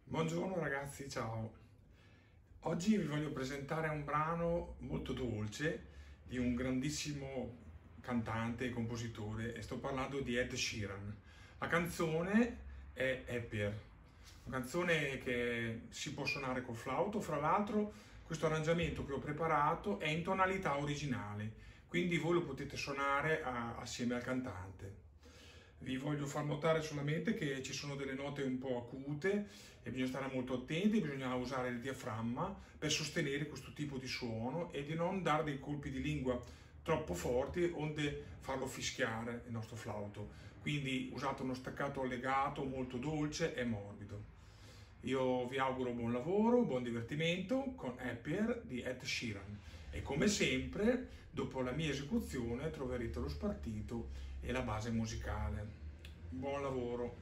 Buongiorno ragazzi, ciao! Oggi vi voglio presentare un brano molto dolce di un grandissimo cantante e compositore e sto parlando di Ed Sheeran. La canzone è Happier, una canzone che si può suonare col flauto. Fra l'altro questo arrangiamento che ho preparato è in tonalità originale, quindi voi lo potete suonare assieme al cantante. Vi voglio far notare solamente che ci sono delle note un po' acute e bisogna stare molto attenti, bisogna usare il diaframma per sostenere questo tipo di suono e di non dare dei colpi di lingua troppo forti onde farlo fischiare il nostro flauto. Quindi usate uno staccato legato molto dolce e morbido. Io vi auguro buon lavoro, buon divertimento con Happier di Ed Sheeran e come sempre, dopo la mia esecuzione, troverete lo spartito e la base musicale. Buon lavoro!